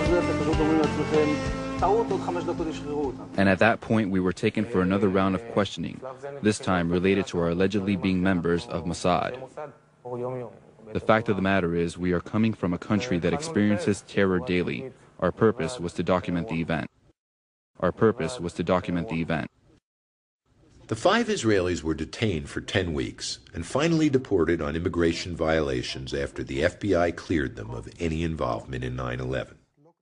And at that point, we were taken for another round of questioning, this time related to our allegedly being members of Mossad. The fact of the matter is, we are coming from a country that experiences terror daily. Our purpose was to document the event. Our purpose was to document the event. The 5 Israelis were detained for 10 weeks and finally deported on immigration violations after the FBI cleared them of any involvement in 9/11.